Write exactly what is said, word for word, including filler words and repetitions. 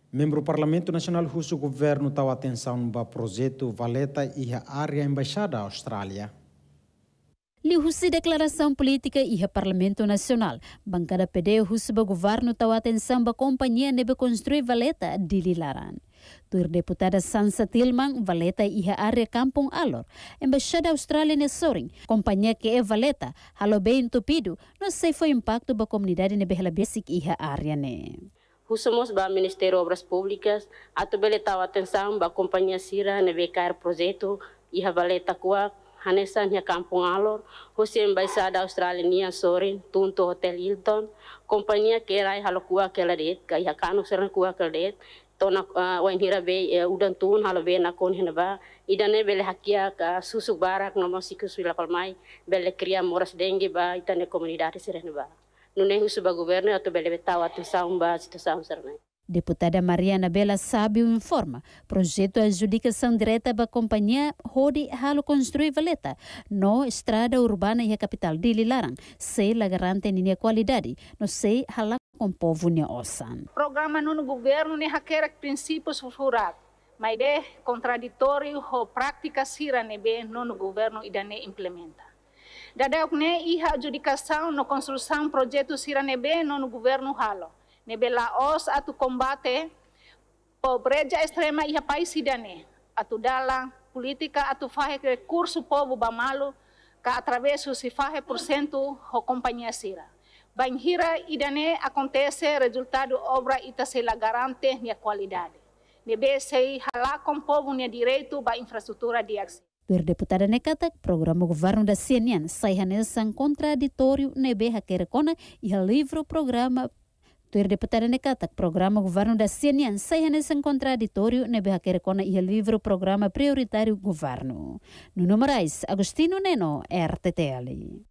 Membru Parlamento Nacional Husu Governu tahu Atensaun ba Projetu Valeta e a Área Embaixada Austrália. Lihusi declaração política e Parlamento Nacional. Bancada P D Husu ba Governu tahu Atensaun ba companhia nebe construir Valeta di Lilaran. Tur deputada Sansa Tilman, Valeta e a Área Kampung Alor, Embaixada Austrália ne Soring, companhia que é Valeta, halo bem entupido, não sei foi impacto ba comunidade nebe hala basic e a área ne. Husumos ba Ministério Obras Públicas, ato bele tahu Atensaun ba companhia Sira nebe cair projeto e a Valeta kuak, Hanesan ya Kampung Alor, Husu Embaixada Austrália nia Soring, Tunto Hotel Hilton, companhia que era halo kuak keladet, kaya kanu seran kuak keladet, tona wain hira be udan tun halo be na kon hina ba idane bele hakia ka susuk barak no masiku suila palmai bele kria moras dengue ba itane komunidade serena ba nune Husu ba governo atau bele betawa Atensaun ba situação serena. Deputada Mariana Bela Sábio informa, projeto adjudicação direta da companhia Hodi halo construir Valeta, no estrada urbana e a capital de Lilarang, se la garante ninha qualidade, no se hala com povo ne osan. Programa no governo ne hakera princípios furat, mas de contraditório ho prática sira nebe no governo idane implementa. Dadauk ne iha adjudicação no construção projeto sira nebe no governo halo. Nebela os atu combate pobreza extrema e a país sidane atu dala política atu fahe recurso povo bamalo ka através se fahe por cento ho companhia sira banhira idane acontece resultado obra ita se la garante nia qualidade nebe sei hala com povo nia direito ba infraestrutura de acesso. Per deputada nekata programa governo da C N N sai hanesan contraditório nebe hakere kona e livro programa. Tur deputada nekata programa governo da C N N sai hanesan contraditório nebe hakere kona e livro programa prioritário governo. No Moraes, Agostino Neno, R T T L.